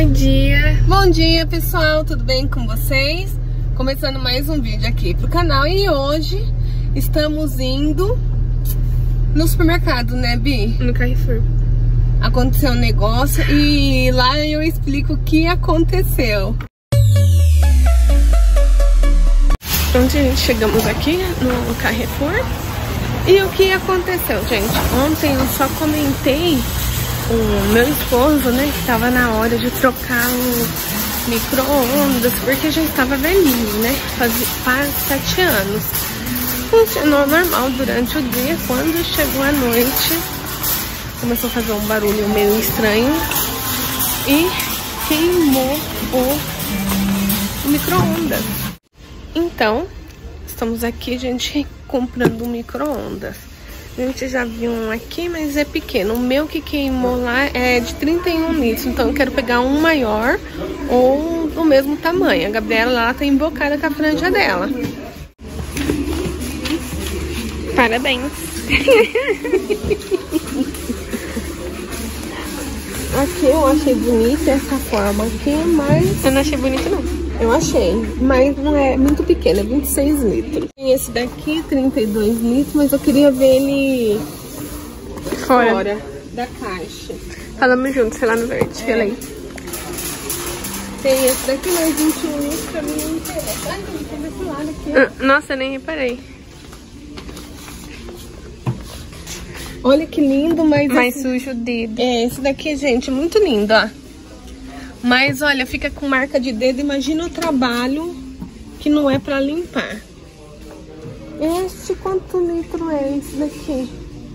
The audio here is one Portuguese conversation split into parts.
Bom dia pessoal, tudo bem com vocês? Começando mais um vídeo aqui pro canal e hoje estamos indo no supermercado, né, Bi? No Carrefour. Aconteceu um negócio e lá eu explico o que aconteceu. Então, gente, chegamos aqui no Carrefour. E o que aconteceu, gente? Ontem eu só comentei o meu esposo, né, que tava na hora de trocar o micro-ondas, porque já estava velhinho, né? Faz 7 anos. Funcionou normal durante o dia. Quando chegou a noite, começou a fazer um barulho meio estranho e queimou o micro-ondas. Então, estamos aqui, gente, comprando um micro-ondas. A gente já viu um aqui, mas é pequeno. O meu que queimou lá é de 31 litros, então eu quero pegar um maior ou do mesmo tamanho. A Gabriela lá tá embocada com a franja dela. Parabéns! Aqui eu achei bonita essa forma aqui, mas... Eu não achei bonito, não. Eu achei, mas não é muito pequeno, é 26 litros. Tem esse daqui, 32 litros, mas eu queria ver ele fora da caixa. Falamos juntos, sei lá no verde, olha aí. Tem esse daqui, mais 21 litros, pra mim não interessa. Ai, tem desse lado aqui. Nossa, eu nem reparei. Olha que lindo, mas... Mais sujo o dedo. É, esse daqui, gente, muito lindo, ó. Mas, olha, fica com marca de dedo. Imagina o trabalho que não é pra limpar. Este, quanto litro é esse daqui?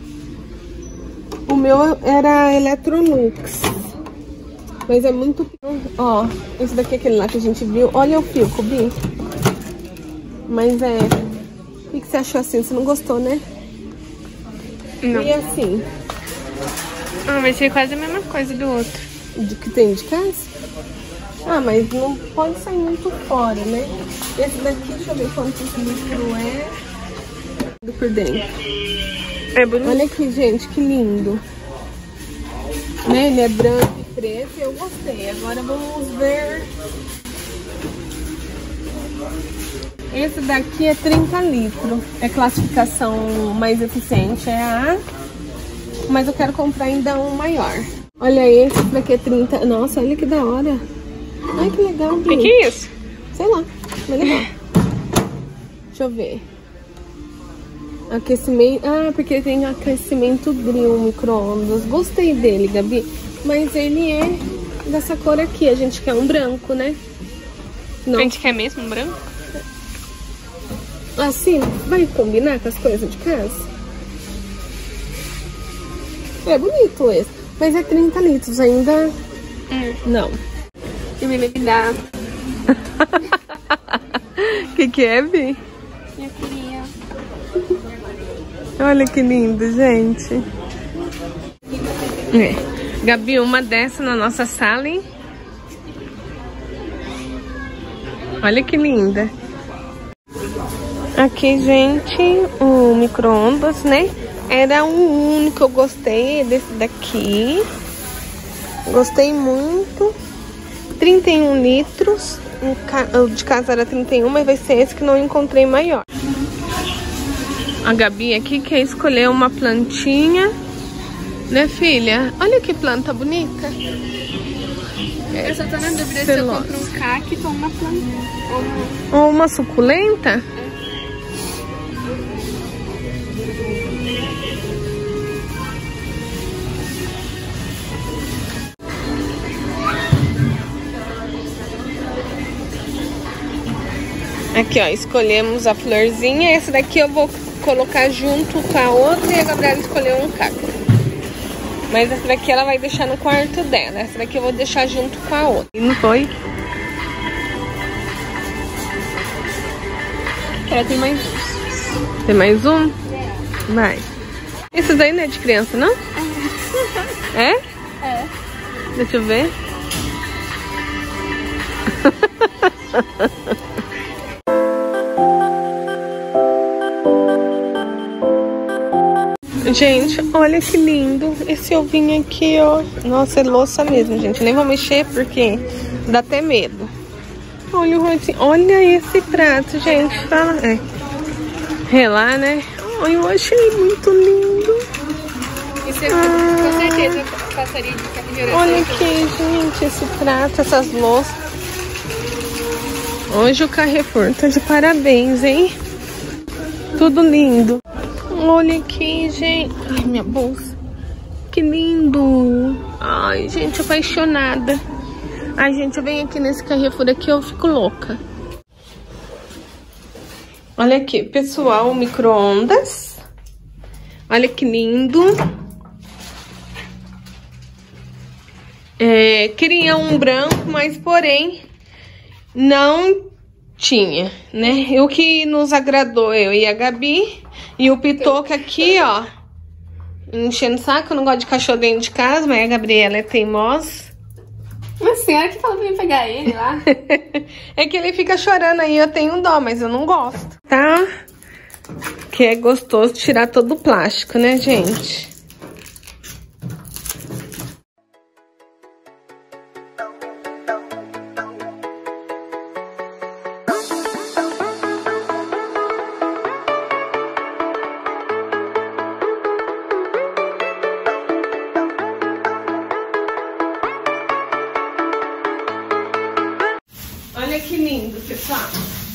O meu era Electrolux. Mas é muito... Ó, esse daqui é aquele lá que a gente viu. Olha o fio, Bi. Mas é... O que você achou assim? Você não gostou, né? Não. E assim? Ah, vai ser quase a mesma coisa do outro. Do que tem de casa? Ah, mas não pode sair muito fora, né? Esse daqui, deixa eu ver quantos litros é. Por dentro. É bonito. Olha aqui, gente, que lindo. Né? Ele é branco e preto e eu gostei. Agora vamos ver. Esse daqui é 30 litros. É classificação mais eficiente, é a A. Mas eu quero comprar ainda um maior. Olha esse daqui é 30. Nossa, olha que da hora. Ai, que legal. O que é isso? Sei lá, mas legal. Deixa eu ver. Aquecimento. Ah, porque tem aquecimento grill, micro-ondas. Gostei dele, Gabi. Mas ele é dessa cor aqui. A gente quer um branco, né? Não. A gente quer mesmo um branco? Assim, vai combinar com as coisas de casa? É bonito esse. Mas é 30 litros ainda. Não. Eu me dá. Que é, Bi? Eu queria. Olha que lindo, gente. Gabi, uma dessa na nossa sala, hein? Olha que linda. Aqui, gente, o micro-ondas, né? Era o único que eu gostei, desse daqui. Gostei muito. 31 litros. O de casa era 31, mas vai ser esse que não encontrei maior. A Gabi aqui quer escolher uma plantinha. Né, filha? Olha que planta bonita. Eu só tô na dúvida se eu compro um cacto ou uma planta. Ou uma suculenta? Aqui, ó, escolhemos a florzinha. Essa daqui eu vou colocar junto com a outra e a Gabriela escolheu um cacto. Mas essa daqui ela vai deixar no quarto dela. Essa daqui eu vou deixar junto com a outra. E não foi? Ela tem mais um. Tem mais um? Vai. Esse daí não é de criança, não? É? É. Deixa eu ver. Gente, olha que lindo esse ovinho aqui, ó. Nossa, é louça mesmo, gente. Nem vou mexer porque dá até medo. Olha o rotinho. Olha esse prato, gente. Tá? Relar, né? Ai, eu achei muito lindo. Isso é com certeza passaria de refrigerante. Olha aqui, gente, esse prato, essas louças. Hoje o Carrefour tá de parabéns, hein? Tudo lindo. Olha aqui, gente. Ai, minha bolsa. Que lindo. Ai, gente, apaixonada. Ai, gente, eu venho aqui nesse Carrefour aqui, eu fico louca. Olha aqui, pessoal, micro-ondas. Olha que lindo. Queria um branco, mas porém não tinha, né? O que nos agradou, eu e a Gabi. E o Pitoca aqui, ó, enchendo o saco. Eu não gosto de cachorro dentro de casa, mas a Gabriela é teimosa. Mas a senhora que falou pra mim pegar ele lá. É que ele fica chorando aí, eu tenho dó, mas eu não gosto, tá? Que é gostoso tirar todo o plástico, né, gente? Olha que lindo, pessoal.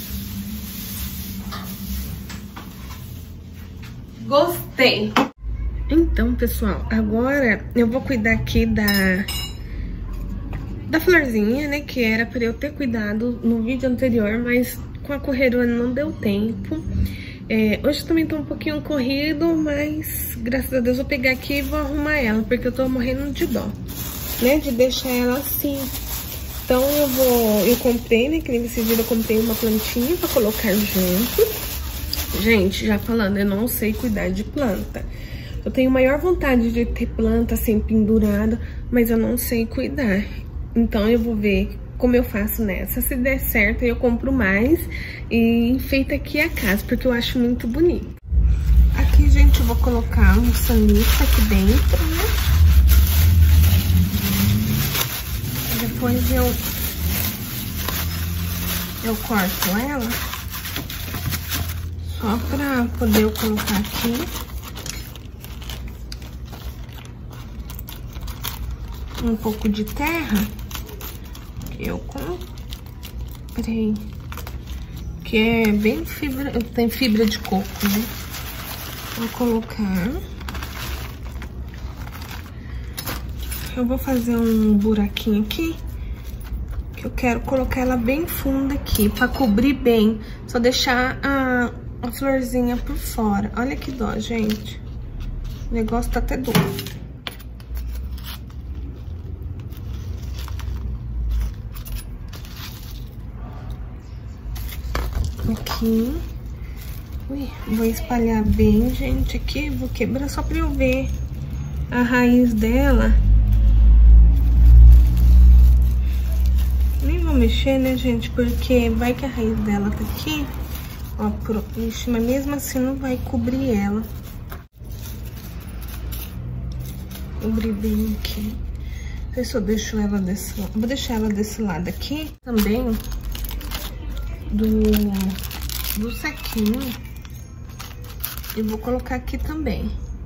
Gostei. Então, pessoal, agora eu vou cuidar aqui da florzinha, né? Que era pra eu ter cuidado no vídeo anterior, mas com a correria não deu tempo. Hoje também tô um pouquinho corrido, mas graças a Deus eu vou pegar aqui e vou arrumar ela, porque eu tô morrendo de dó, né? De deixar ela assim. Então eu comprei, né, que nesse vídeo eu comprei uma plantinha pra colocar junto. Gente, já falando, eu não sei cuidar de planta. Eu tenho maior vontade de ter planta assim pendurada, mas eu não sei cuidar. Então eu vou ver como eu faço nessa. Se der certo, eu compro mais e enfeito aqui a casa, porque eu acho muito bonito. Aqui, gente, eu vou colocar um sanita aqui dentro, né? Depois eu corto ela só pra poder eu colocar aqui. Um pouco de terra que eu comprei, que é bem fibra, tem fibra de coco, né? Vou colocar. Eu vou fazer um buraquinho aqui, que eu quero colocar ela bem funda aqui, pra cobrir bem. Só deixar a florzinha por fora. Olha que dó, gente. O negócio tá até duro. Aqui. Ui, vou espalhar bem, gente, aqui. Vou quebrar só pra eu ver a raiz dela. Nem vou mexer, né, gente? Porque vai que a raiz dela tá aqui. Ó, ixi, mas mesmo assim não vai cobrir ela. Cobrir bem aqui. Não sei se eu deixo ela desse lado. Vou deixar ela desse lado aqui. Também do saquinho. E vou colocar aqui também.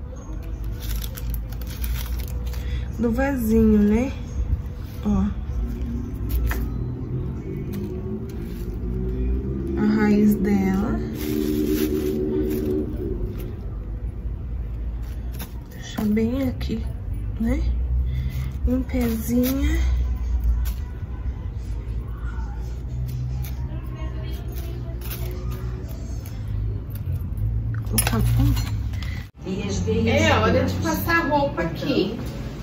Do vasinho, né? Ó. A raiz dela. Deixa bem aqui, né? Em pezinha. Colocar É hora de passar roupa aqui.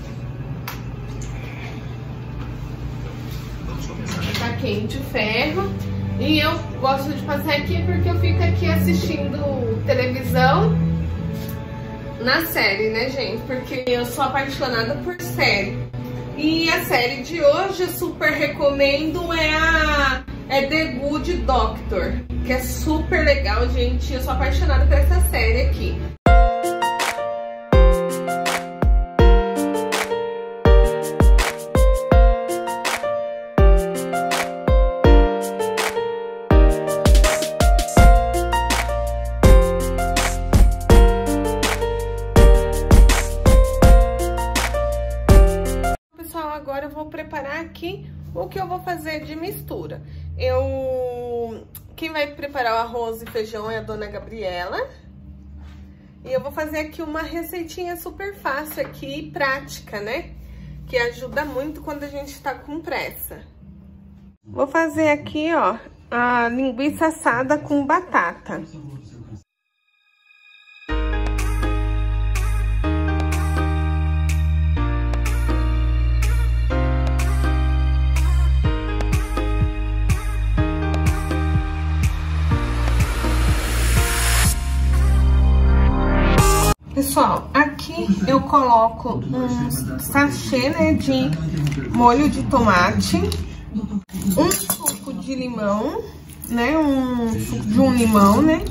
Tá quente o ferro. E eu gosto de passar aqui porque eu fico aqui assistindo televisão na série, né, gente? Porque eu sou apaixonada por série. E a série de hoje eu super recomendo é The Good Doctor, que é super legal, gente. Eu sou apaixonada por essa série aqui. aqui o que eu vou fazer de mistura. Quem vai preparar o arroz e feijão é a dona Gabriela. E eu vou fazer aqui uma receitinha super fácil aqui e prática, né? Que ajuda muito quando a gente tá com pressa. Vou fazer aqui, ó, a linguiça assada com batata. Pessoal, aqui eu coloco um sachê, né, de molho de tomate, um suco de limão, né, um suco de um limão, né.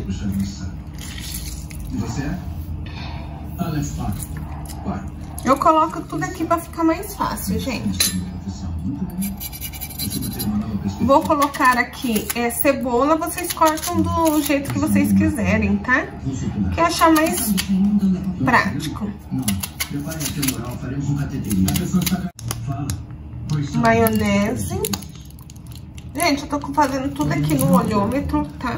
Eu coloco tudo aqui pra ficar mais fácil, gente. Vou colocar aqui cebola, vocês cortam do jeito que vocês quiserem, tá? Que achar mais prático. Maionese. Gente, eu tô fazendo tudo aqui no olhômetro, tá?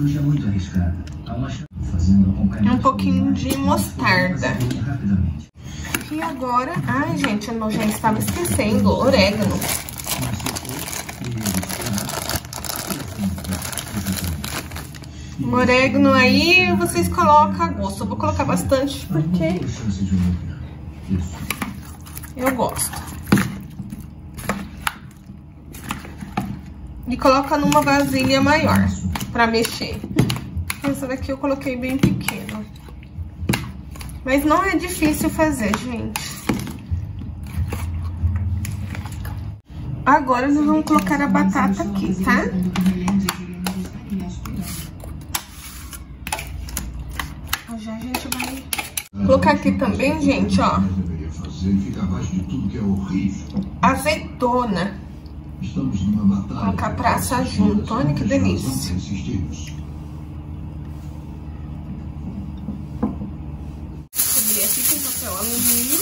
Um pouquinho de mostarda. E agora... Ai, gente, eu já estava esquecendo. Orégano. O orégano aí, vocês colocam a gosto. Eu vou colocar bastante porque eu gosto. E coloca numa vasilha maior pra mexer. Essa daqui eu coloquei bem pequena. Mas não é difícil fazer, gente. Agora nós vamos colocar a batata aqui, tá? Já a gente vai colocar aqui também, gente, ó, azeitona. Colocar pra assar junto, olha que delícia. Cobrir aqui com papel alumínio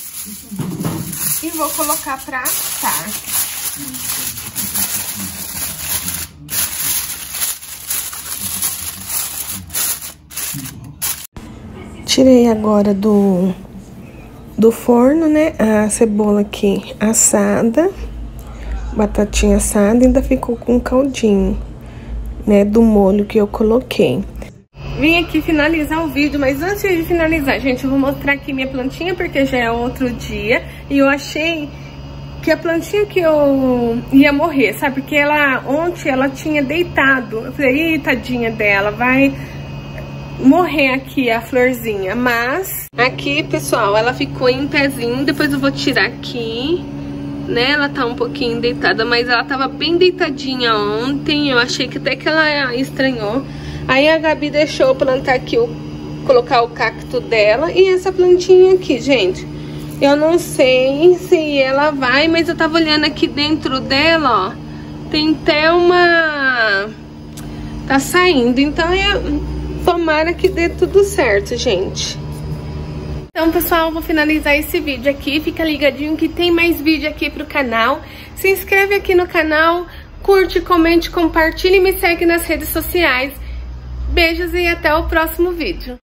e vou colocar pra assar. Tirei agora do forno, né, a cebola aqui assada, batatinha assada, ainda ficou com caldinho, né, do molho que eu coloquei. Vim aqui finalizar o vídeo, mas antes de finalizar, gente, eu vou mostrar aqui minha plantinha, porque já é outro dia, e eu achei que a plantinha que eu ia morrer, sabe, porque ontem ela tinha deitado, eu falei, ih, tadinha dela, vai morrer aqui a florzinha, mas aqui, pessoal, ela ficou em pezinho, depois eu vou tirar aqui, né, ela tá um pouquinho deitada, mas ela tava bem deitadinha ontem, eu achei que até que ela estranhou, aí a Gabi deixou eu plantar aqui, colocar o cacto dela, e essa plantinha aqui, gente, eu não sei se ela vai, mas eu tava olhando aqui dentro dela, ó, tem até tá saindo, então tomara que dê tudo certo, gente. Então, pessoal, vou finalizar esse vídeo aqui. Fica ligadinho que tem mais vídeo aqui pro canal. Se inscreve aqui no canal, curte, comente, compartilhe e me segue nas redes sociais. Beijos e até o próximo vídeo.